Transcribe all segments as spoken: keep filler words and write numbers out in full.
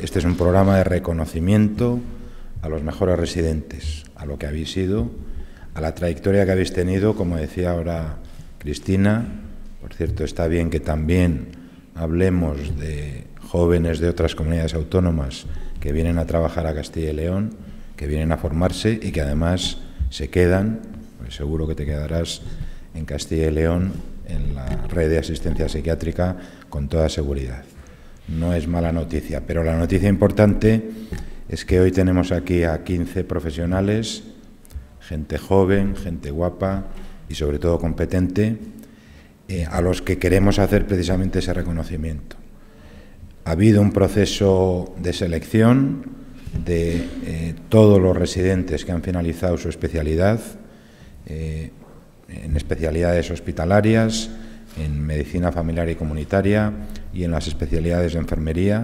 este es un programa de reconocimiento a los mejores residentes, a lo que habéis sido, a la trayectoria que habéis tenido, como decía ahora Cristina. Por cierto, está bien que también hablemos de jóvenes de otras comunidades autónomas que vienen a trabajar a Castilla y León, que vienen a formarse y que además se quedan, pues seguro que te quedarás en Castilla y León, en la red de asistencia psiquiátrica, con toda seguridad. No es mala noticia, pero la noticia importante es que hoy tenemos aquí a quince profesionales, gente joven, gente guapa y sobre todo competente, eh, a los que queremos hacer precisamente ese reconocimiento. Ha habido un proceso de selección de eh, todos los residentes que han finalizado su especialidad, eh, en especialidades hospitalarias, en medicina familiar y comunitaria y en las especialidades de enfermería.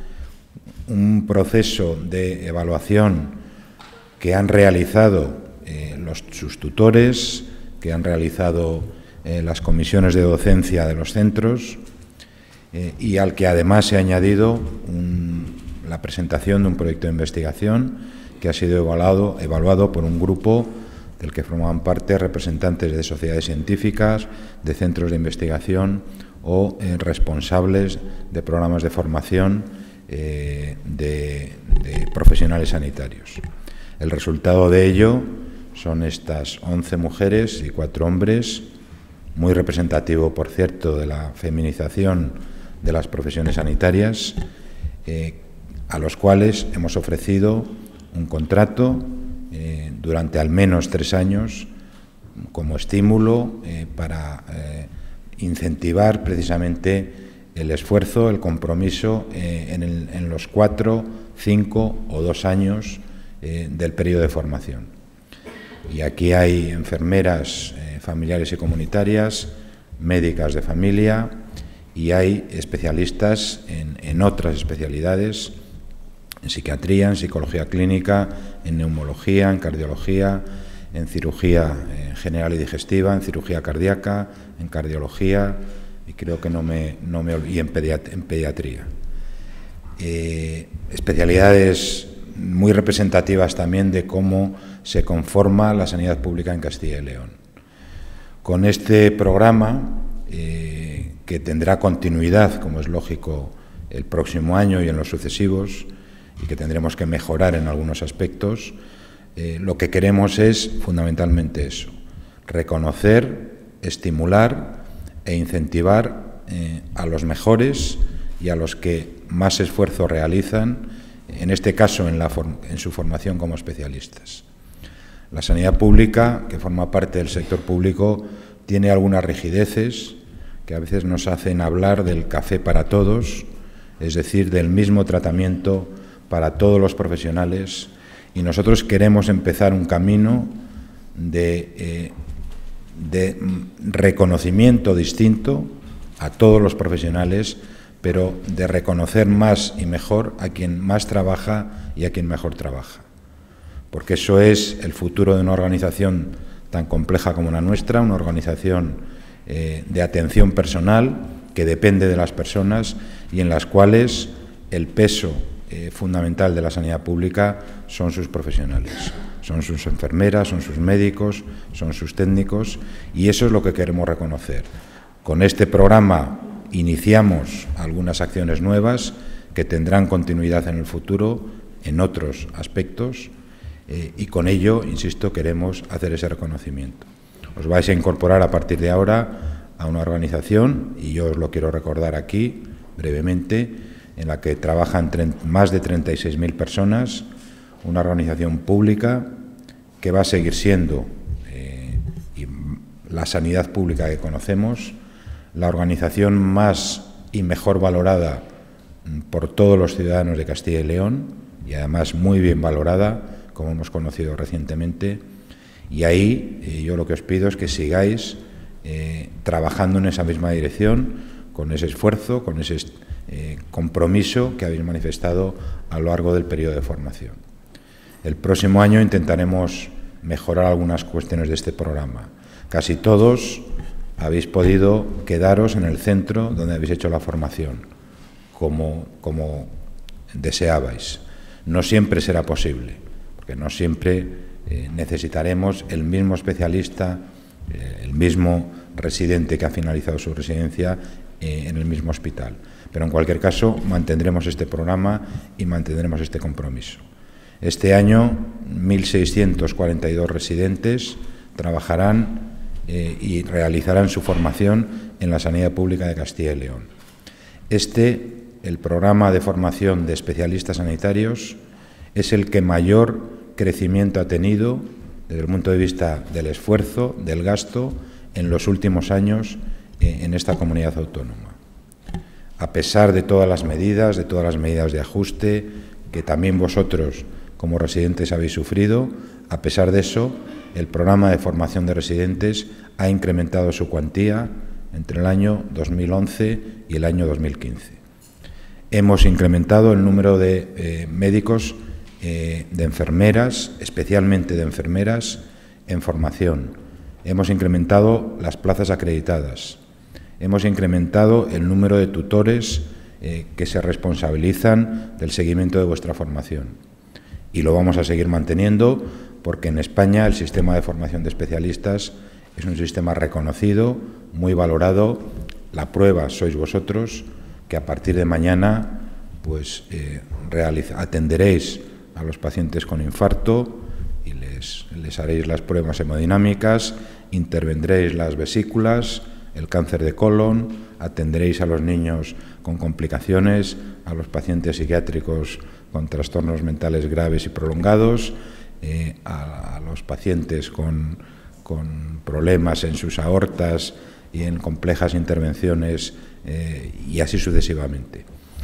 Un proceso de evaluación que han realizado eh, los, sus tutores, que han realizado eh, las comisiones de docencia de los centros, eh, y al que además se ha añadido un, la presentación de un proyecto de investigación que ha sido evaluado, evaluado por un grupo del que formaban parte representantes de sociedades científicas, de centros de investigación o eh, responsables de programas de formación eh, de, de profesionales sanitarios. El resultado de ello son estas once mujeres y cuatro hombres, muy representativo, por cierto, de la feminización de las profesiones sanitarias, eh, a los cuales hemos ofrecido un contrato eh, durante al menos tres años como estímulo eh, para eh, incentivar precisamente el esfuerzo, el compromiso eh, en, el, en los cuatro, cinco o dos años eh, del periodo de formación. Y aquí hay enfermeras eh, familiares y comunitarias, médicas de familia, y hay especialistas en, en otras especialidades, en psiquiatría, en psicología clínica, en neumología, en cardiología, en cirugía eh, general y digestiva, en cirugía cardíaca, en cardiología y creo que no me, no me y en, pediat en pediatría. Eh, especialidades muy representativas también de cómo se conforma la sanidad pública en Castilla y León. Con este programa, eh, que tendrá continuidad, como es lógico, el próximo año y en los sucesivos, y que tendremos que mejorar en algunos aspectos, eh, lo que queremos es fundamentalmente eso, reconocer, estimular e incentivar eh, a los mejores y a los que más esfuerzo realizan, en este caso en, la en su formación como especialistas. La sanidad pública, que forma parte del sector público, tiene algunas rigideces que a veces nos hacen hablar del café para todos, es decir, del mismo tratamiento para todos los profesionales, y nosotros queremos empezar un camino de, eh, de reconocimiento distinto a todos los profesionales, pero de reconocer más y mejor a quien más trabaja y a quien mejor trabaja. Porque eso es el futuro de una organización tan compleja como la nuestra, una organización eh, de atención personal que depende de las personas y en las cuales el peso eh, fundamental de la sanidad pública son sus profesionales, son sus enfermeras, son sus médicos, son sus técnicos, y eso es lo que queremos reconocer. Con este programa iniciamos algunas acciones nuevas que tendrán continuidad en el futuro en otros aspectos, eh, y con ello, insisto, queremos hacer ese reconocimiento. Os vais a incorporar a partir de ahora a una organización, y yo os lo quiero recordar aquí brevemente, en la que trabajan más de treinta y seis mil personas, una organización pública que va a seguir siendo eh, y la sanidad pública que conocemos, la organización más y mejor valorada por todos los ciudadanos de Castilla y León, y además muy bien valorada, como hemos conocido recientemente, y ahí eh, yo lo que os pido es que sigáis eh, trabajando en esa misma dirección, con ese esfuerzo, con ese eh, compromiso que habéis manifestado a lo largo del periodo de formación. El próximo año intentaremos mejorar algunas cuestiones de este programa. Casi todos habéis podido quedaros en el centro donde habéis hecho la formación, como, como deseabais. No siempre será posible, porque no siempre eh, necesitaremos el mismo especialista, eh, el mismo residente que ha finalizado su residencia eh, en el mismo hospital. Pero en cualquier caso mantendremos este programa y mantendremos este compromiso. Este año mil seiscientos cuarenta y dos residentes trabajarán eh, y realizarán su formación en la sanidad pública de Castilla y León. Este, el programa de formación de especialistas sanitarios, es el que mayor crecimiento ha tenido desde el punto de vista del esfuerzo, del gasto, en los últimos años eh, en esta comunidad autónoma. A pesar de todas las medidas, de todas las medidas de ajuste que también vosotros como residentes habéis sufrido, a pesar de eso, el programa de formación de residentes ha incrementado su cuantía entre el año dos mil once y el año dos mil quince. Hemos incrementado el número de eh, médicos, eh, de enfermeras, especialmente de enfermeras, en formación. Hemos incrementado las plazas acreditadas. Hemos incrementado el número de tutores eh, que se responsabilizan del seguimiento de vuestra formación. Y lo vamos a seguir manteniendo porque en España el sistema de formación de especialistas es un sistema reconocido, muy valorado. La prueba sois vosotros, que a partir de mañana pues, eh, atenderéis a los pacientes con infarto y les, les haréis las pruebas hemodinámicas, intervendréis las vesículas, el cáncer de colon, atenderéis a los niños con complicaciones, a los pacientes psiquiátricos con trastornos mentales graves y prolongados, eh, a, a los pacientes con, con problemas en sus aortas y en complejas intervenciones eh, y así sucesivamente.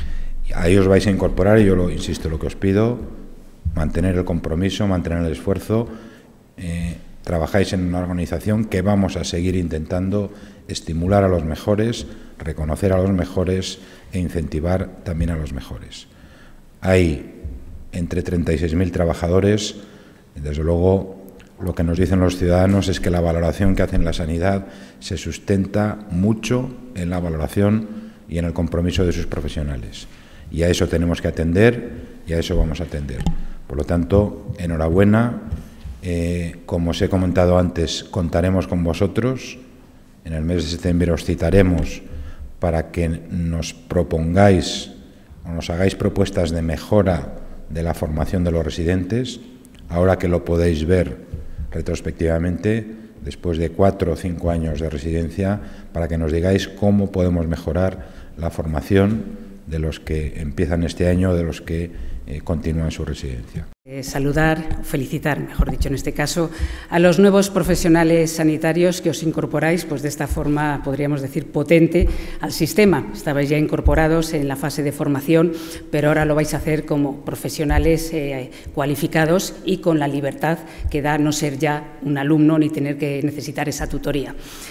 Ahí os vais a incorporar y yo lo insisto, lo que os pido, mantener el compromiso, mantener el esfuerzo. Eh, trabajáis en una organización que vamos a seguir intentando estimular a los mejores, reconocer a los mejores e incentivar también a los mejores. Hay entre treinta y seis mil trabajadores. Desde luego, lo que nos dicen los ciudadanos es que la valoración que hacen la sanidad se sustenta mucho en la valoración y en el compromiso de sus profesionales. Y a eso tenemos que atender y a eso vamos a atender. Por lo tanto, enhorabuena. Eh, como os he comentado antes, contaremos con vosotros. En el mes de septiembre os citaremos para que nos propongáis o nos hagáis propuestas de mejora de la formación de los residentes, ahora que lo podéis ver retrospectivamente, después de cuatro o cinco años de residencia, para que nos digáis cómo podemos mejorar la formación de los que empiezan este año, de los que eh, continúan su residencia. Eh, saludar, felicitar, mejor dicho en este caso, a los nuevos profesionales sanitarios que os incorporáis, pues de esta forma, podríamos decir, potente al sistema. Estabais ya incorporados en la fase de formación, pero ahora lo vais a hacer como profesionales eh, cualificados y con la libertad que da no ser ya un alumno ni tener que necesitar esa tutoría.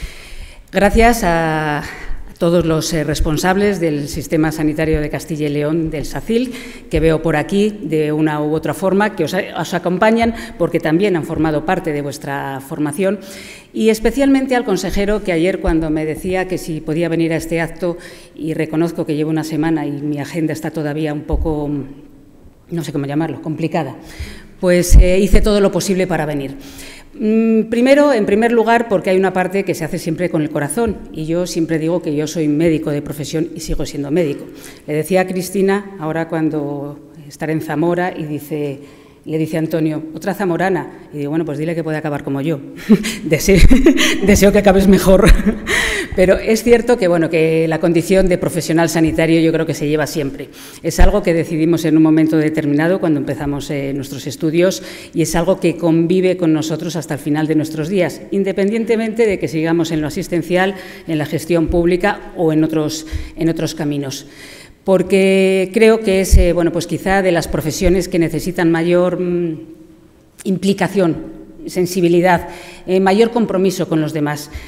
Gracias a todos los eh, responsables del Sistema Sanitario de Castilla y León, del SACIL, que veo por aquí de una u otra forma, que os, os acompañan porque también han formado parte de vuestra formación, y especialmente al consejero que ayer cuando me decía que si podía venir a este acto, y reconozco que llevo una semana y mi agenda está todavía un poco, no sé cómo llamarlo, complicada, pues eh, hice todo lo posible para venir. Primero, en primer lugar, porque hay una parte que se hace siempre con el corazón, y yo siempre digo que yo soy médico de profesión y sigo siendo médico. Le decía a Cristina, ahora cuando estaré en Zamora, y dice, le dice a Antonio, otra zamorana, y digo, bueno, pues dile que puede acabar como yo. Deseo, deseo que acabes mejor. Pero es cierto que, bueno, que la condición de profesional sanitario yo creo que se lleva siempre. Es algo que decidimos en un momento determinado cuando empezamos eh, nuestros estudios, y es algo que convive con nosotros hasta el final de nuestros días, independientemente de que sigamos en lo asistencial, en la gestión pública o en otros, en otros caminos. Porque creo que es, eh, bueno, pues quizá de las profesiones que necesitan mayor mmm, implicación, sensibilidad, eh, mayor compromiso con los demás.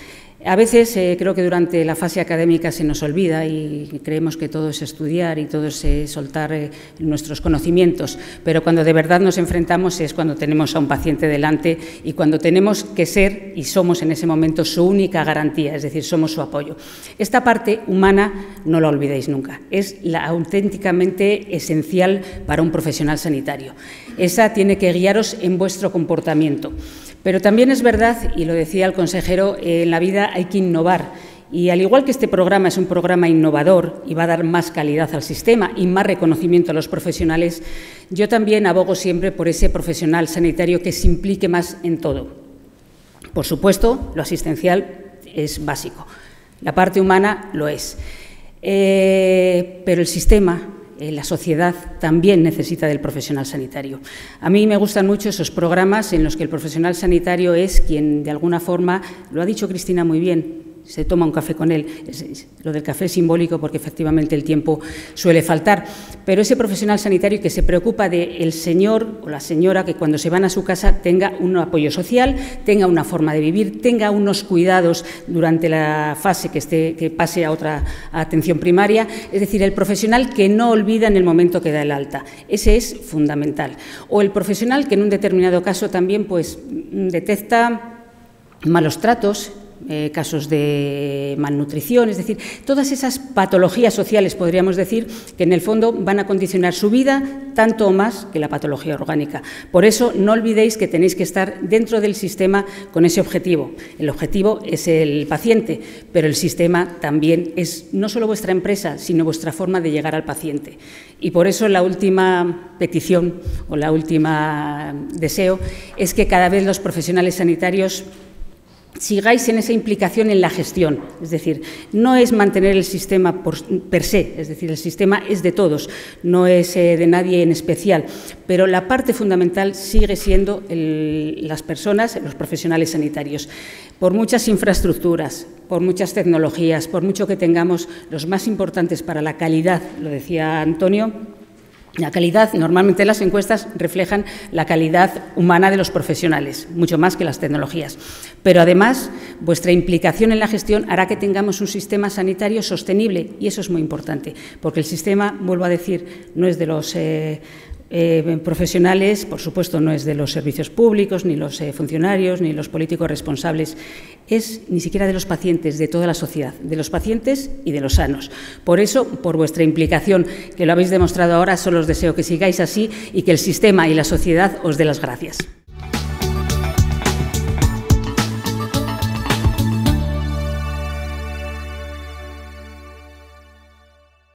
A veces eh, creo que durante la fase académica se nos olvida y creemos que todo es estudiar y todo es eh, soltar eh, nuestros conocimientos, pero cuando de verdad nos enfrentamos es cuando tenemos a un paciente delante y cuando tenemos que ser y somos en ese momento su única garantía, es decir, somos su apoyo. Esta parte humana no la olvidéis nunca, es la auténticamente esencial para un profesional sanitario. Esa tiene que guiaros en vuestro comportamiento. Pero también es verdad, y lo decía el consejero, eh, en la vida hay que innovar. Y al igual que este programa es un programa innovador y va a dar más calidad al sistema y más reconocimiento a los profesionales, yo también abogo siempre por ese profesional sanitario que se implique más en todo. Por supuesto, lo asistencial es básico, la parte humana lo es, eh, pero el sistema, eh, la sociedad también necesita del profesional sanitario. A mí me gustan mucho esos programas en los que el profesional sanitario es quien, de alguna forma, lo ha dicho Cristina muy bien, se toma un café con él. Es, es, lo del café es simbólico porque efectivamente el tiempo suele faltar, pero ese profesional sanitario que se preocupa del señor o la señora que cuando se van a su casa tenga un apoyo social, tenga una forma de vivir, tenga unos cuidados durante la fase que, esté, que pase a otra atención primaria, es decir, el profesional que no olvida en el momento que da el alta. Ese es fundamental. O el profesional que en un determinado caso también pues, detecta malos tratos, Eh, casos de malnutrición, es decir, todas esas patologías sociales, podríamos decir, que en el fondo van a condicionar su vida tanto o más que la patología orgánica. Por eso, no olvidéis que tenéis que estar dentro del sistema con ese objetivo. El objetivo es el paciente, pero el sistema también es no solo vuestra empresa, sino vuestra forma de llegar al paciente. Y por eso la última petición o la última deseo es que cada vez los profesionales sanitarios sigáis en esa implicación en la gestión, es decir, no es mantener el sistema por, per se, es decir, el sistema es de todos, no es eh, de nadie en especial, pero la parte fundamental sigue siendo el, las personas, los profesionales sanitarios. Por muchas infraestructuras, por muchas tecnologías, por mucho que tengamos los más importantes para la calidad, lo decía Antonio, la calidad, normalmente las encuestas reflejan la calidad humana de los profesionales, mucho más que las tecnologías. Pero además, vuestra implicación en la gestión hará que tengamos un sistema sanitario sostenible y eso es muy importante, porque el sistema, vuelvo a decir, no es de los eh, eh, profesionales, por supuesto no es de los servicios públicos, ni los eh, funcionarios, ni los políticos responsables, es ni siquiera de los pacientes, de toda la sociedad, de los pacientes y de los sanos. Por eso, por vuestra implicación, que lo habéis demostrado ahora, solo os deseo que sigáis así y que el sistema y la sociedad os dé las gracias.